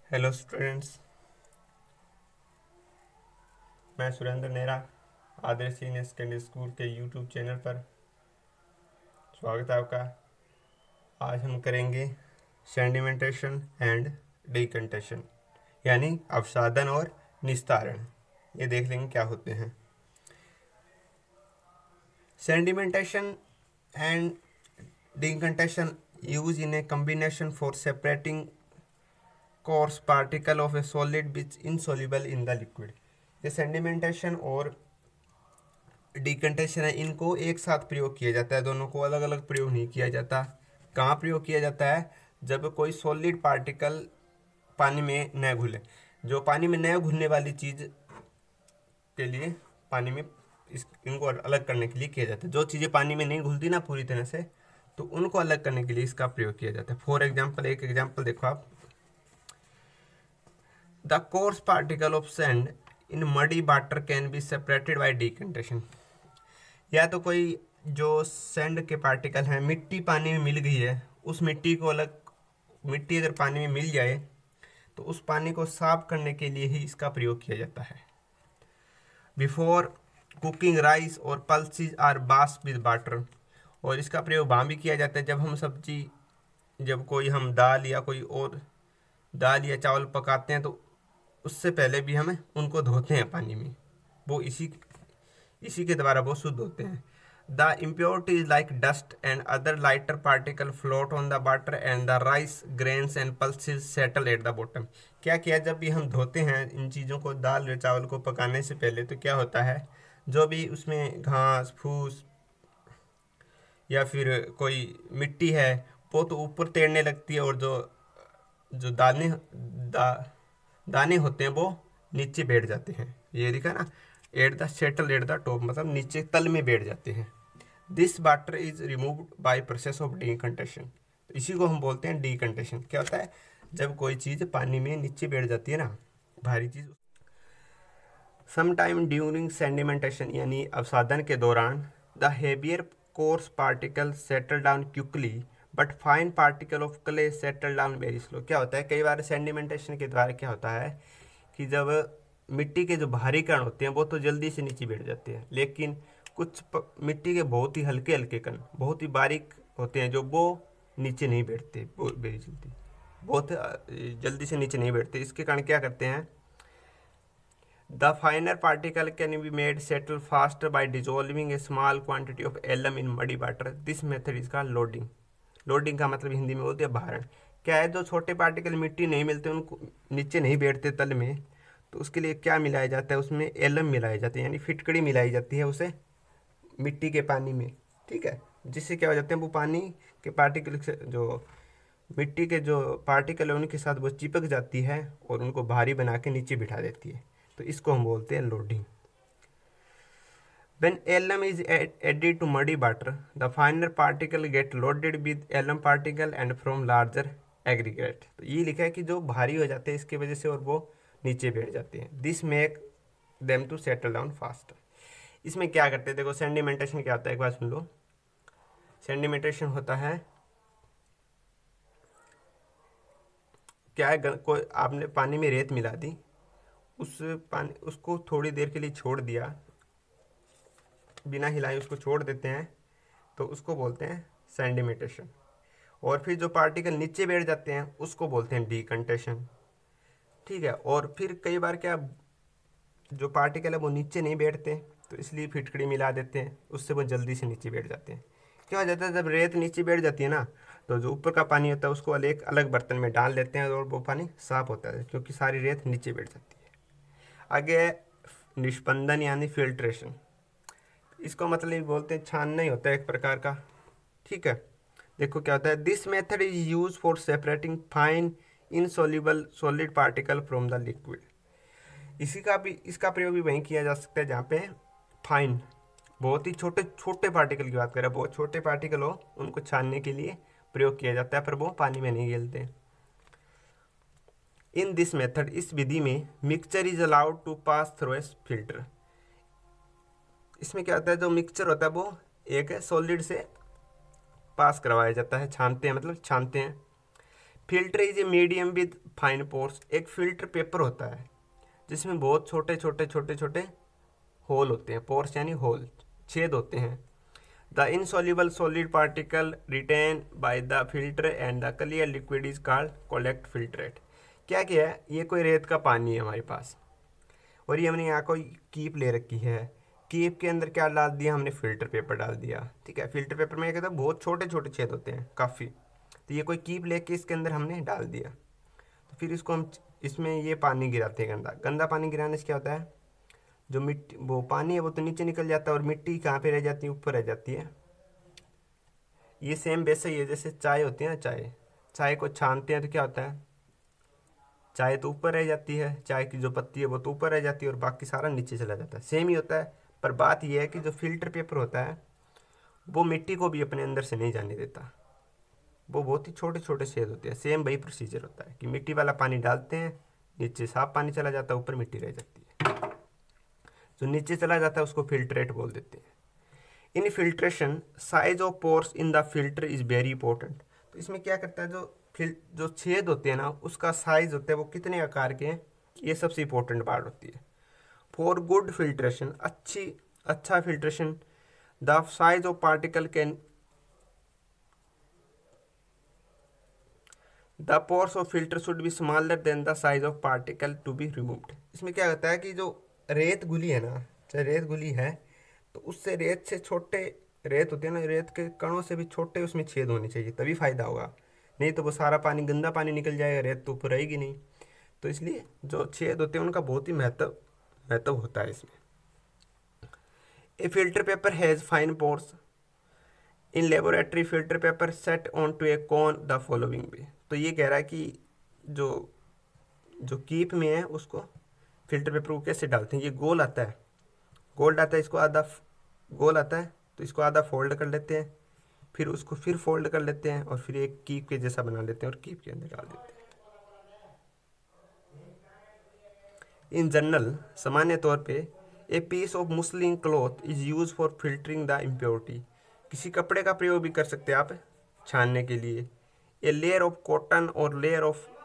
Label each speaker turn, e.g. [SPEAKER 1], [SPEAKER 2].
[SPEAKER 1] Hello students, मैं Surendra Nehra Adarsh senior secondary school के YouTube channel पर स्वागत है आपका। आज हम करेंगे सेडिमेंटेशन एंड डिकंटेशन यानी अवसादन और निस्तारण। ये देख लेंगे क्या होते हैं। Sedimentation and decantation use in a combination for separating coarse particle of a solid which insoluble in the liquid. ये सेडिमेंटेशन और डिकंटेशन है, इनको एक साथ प्रयोग किया जाता है, दोनों को अलग अलग प्रयोग नहीं किया जाता। कहाँ प्रयोग किया जाता है? जब कोई सॉलिड पार्टिकल पानी में न घुले। जो पानी में न घुलने वाली चीज़ के लिए पानी में इनको अलग करने के लिए किया जाता है। जो चीज़ें पानी में नहीं घुलती ना पूरी तरह से, तो उनको अलग करने के लिए इसका प्रयोग किया जाता है। फॉर एग्जाम्पल, एक एग्जाम्पल देखो आप। The coarse particle of sand in muddy water can be separated by decantation. या तो कोई जो सैंड के पार्टिकल हैं, मिट्टी पानी में मिल गई है, उस मिट्टी को अलग, मिट्टी अगर पानी में मिल जाए तो उस पानी को साफ करने के लिए ही इसका प्रयोग किया जाता है। बिफोर कुकिंग राइस और pulses are washed with water. और इसका प्रयोग वहाँ भी किया जाता है जब हम सब्जी, जब कोई हम दाल या कोई और दाल या चावल पकाते हैं तो उससे पहले भी हमें उनको धोते हैं पानी में। वो इसी के द्वारा वो शुद्ध होते हैं। The impurities like dust and other lighter particle float on the water and the rice grains and pulses settle at the bottom. क्या किया, जब भी हम धोते हैं इन चीज़ों को, दाल या चावल को पकाने से पहले, तो क्या होता है, जो भी उसमें घास फूस या फिर कोई मिट्टी है वो तो ऊपर तैरने लगती है, और जो जो दाने होते हैं वो नीचे बैठ जाते हैं। ये दिखा ना, at the settle at the top, मतलब नीचे तल में बैठ जाते हैं। This water is removed by process of decantation. तो इसी को हम बोलते हैं डिकंटेशन। क्या होता है, जब कोई चीज़ पानी में नीचे बैठ जाती है ना, भारी चीज़। सम टाइम ड्यूरिंग सेडिमेंटेशन यानी अवसादन के दौरान, the heavier coarse particle settle down quickly but fine particle of clay settle down very slow. क्या होता है, कई बार सेडिमेंटेशन के द्वारा क्या होता है कि जब मिट्टी के जो भारी कण होते हैं वो तो जल्दी से नीचे बैठ जाते हैं, लेकिन कुछ मिट्टी के बहुत ही हल्के हल्के कण, बहुत ही बारीक होते हैं, जो वो नीचे नहीं बैठते, वेरी जल्दी, बहुत जल्दी से नीचे नहीं बैठते। इसके कारण क्या करते हैं, the finer particle can be made settle faster by dissolving a small quantity of alum in muddy water. This method is called loading. Loading का मतलब हिंदी में बोलते हैं भारण। क्या है, जो छोटे पार्टिकल मिट्टी नहीं मिलते, उनको नीचे नहीं बैठते तल में, तो उसके लिए क्या मिलाया जाता है, उसमें एलम मिलाए जाते हैं, यानी फिटकड़ी मिलाई जाती है उसे मिट्टी के पानी में। ठीक है, जिससे क्या हो जाते हैं, वो पानी के पार्टिकल से, जो मिट्टी के जो पार्टिकल है उनके साथ वो चिपक जाती है और उनको भारी बना के नीचे बिठा देती है। तो इसको हम बोलते हैं loading. When alum is added to muddy water, the finer particle get loaded with alum particle and from larger aggregate। तो ये लिखा है कि जो भारी हो जाते हैं इसकी वजह से और वो नीचे बैठ जाते हैं। This make them to settle down fast. इसमें क्या करते हैं, देखो सेडिमेंटेशन क्या होता है, एक बार सुन लो। सेडिमेंटेशन होता है क्या है, कोई आपने पानी में रेत मिला दी, उस पानी उसको थोड़ी देर के लिए छोड़ दिया, बिना हिलाए उसको छोड़ देते हैं, तो उसको बोलते हैं सेडिमेंटेशन। और फिर जो पार्टिकल नीचे बैठ जाते हैं उसको बोलते हैं डिकंटेशन। ठीक है, और फिर कई बार क्या, जो पार्टिकल है वो नीचे नहीं बैठते, तो इसलिए फिटकड़ी मिला देते हैं, उससे वो जल्दी से नीचे बैठ जाते हैं। क्या हो जाता है, जब रेत नीचे बैठ जाती है ना, तो जो ऊपर का पानी होता है उसको एक अलग बर्तन में डाल लेते हैं और वो पानी साफ होता है, क्योंकि सारी रेत नीचे बैठ जाती है। आगे निष्पंदन यानी फिल्ट्रेशन। इसको मतलब बोलते हैं छानना ही होता है एक प्रकार का। ठीक है, देखो क्या होता है, this method is use for separating fine insoluble solid particle from the liquid. इसका प्रयोग भी वहीं किया जा सकता है जहाँ पे फाइन, बहुत ही छोटे छोटे पार्टिकल की बात करें, बहुत छोटे पार्टिकल हो उनको छानने के लिए प्रयोग किया जाता है, पर वो पानी में नहीं गिरते। इन दिस मेथड, इस विधि में mixture is allowed to pass through a filter. इसमें क्या होता है, जो मिक्सचर होता है वो एक सॉलिड से पास करवाया जाता है, छानते हैं, मतलब छानते हैं। Filter is a medium with fine pores. एक फिल्टर पेपर होता है जिसमें बहुत छोटे छोटे छोटे छोटे होल होते हैं, पोर्स यानी होल, छेद होते हैं। The insoluble solid particle retain by the filter and the clear liquid is called collect filtrate. क्या किया है, ये कोई रेत का पानी है हमारे पास और ये हमने यहाँ कोई कीप ले रखी है। कीप के अंदर क्या डाल दिया हमने, फिल्टर पेपर डाल दिया। ठीक है, फिल्टर पेपर में क्या कहता है, बहुत छोटे छोटे छेद होते हैं काफ़ी। तो ये कोई कीप लेके इसके अंदर हमने डाल दिया। तो फिर इसको हम इसमें ये पानी गिराते हैं, गंदा गंदा पानी गिराने से क्या होता है, जो मिट्टी वो पानी है वो तो नीचे निकल जाता है और मिट्टी कहाँ पे रह जाती है, ऊपर रह जाती है। ये सेम वैसे ही है जैसे चाय होती है ना, चाय को छानते हैं तो क्या होता है, चाय तो ऊपर रह जाती है, चाय की जो पत्ती है वो तो ऊपर रह जाती है और बाकी सारा नीचे चला जाता है। सेम ही होता है, पर बात यह है कि जो फिल्टर पेपर होता है वो मिट्टी को भी अपने अंदर से नहीं जाने देता, वो बहुत ही छोटे छोटे छेद होते हैं। सेम वही प्रोसीजर होता है कि मिट्टी वाला पानी डालते हैं, नीचे साफ पानी चला जाता है, ऊपर मिट्टी रह जाती है। जो नीचे चला जाता है उसको फिल्ट्रेट बोल देते हैं। In filtration size of pores in the filter is very important. तो इसमें क्या करता है, जो छेद होते हैं ना उसका साइज होता है वो कितने आकार के हैं, ये सबसे इंपॉर्टेंट पार्ट होती है। फॉर गुड फिल्ट्रेशन, अच्छा filtration, the size of particle can the pores of filter should be smaller than the size of particle to be removed. इसमें क्या होता है कि जो रेत गुली है ना, चाहे रेत गुली है तो उससे रेत से छोटे रेत होते हैं ना, रेत के कणों से भी छोटे उसमें छेद होने चाहिए, तभी फायदा होगा। नहीं तो वो सारा पानी गंदा पानी निकल जाएगा, रेत तो ऊपर रहेगी नहीं। तो इसलिए जो छेद होते हैं उनका बहुत ही महत्व होता है इसमें। A filter paper has fine pores in laboratory filter paper set on to a cone the following way. तो ये कह रहा है कि जो कीप में है उसको फिल्टर पेपर को कैसे डालते हैं। ये गोल आता है, इसको आधा गोल आता है तो इसको आधा फोल्ड कर लेते हैं, फिर उसको फिर फोल्ड कर लेते हैं और फिर एक कीप के जैसा बना लेते हैं और कीप के अंदर डाल देते हैं। इन जनरल, सामान्य तौर पे, a piece of muslin cloth is use for filtering the impurity. किसी कपड़े का प्रयोग भी कर सकते हैं आप छानने के लिए। ए लेयर ऑफ कॉटन और लेयर ऑफ